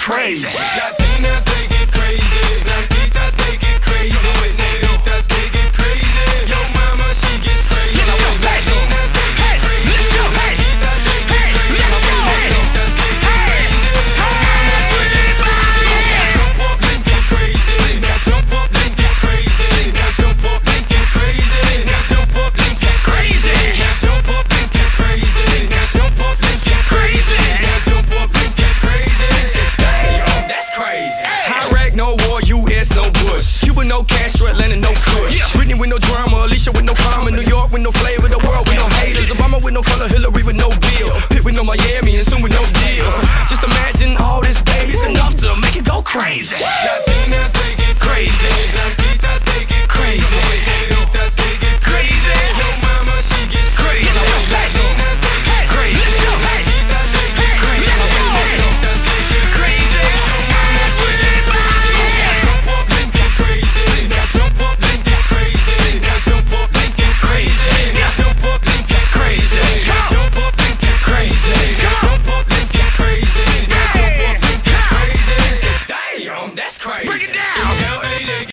crazy. Latinas, they get crazy. Blanquitas, they get crazy. Negritas, they get crazy. Yo mama, she gets crazy. Let's go, hey, hey, let's go, hey, hey, let's go, hey, hey, jump up, let's get crazy. Now jump up, let's get crazy. Now jump up, let's get crazy. Now jump up, let's get crazy. Now jump up, let's get crazy. Now jump up, let's get crazy. Now jump up, let's get crazy. Damn, that's crazy. Iraq, no war, US, no Bush. Cuba, no Castro, Atlanta, no Kush. Britney with no drama, Alicia with no karma, New York with no flavor.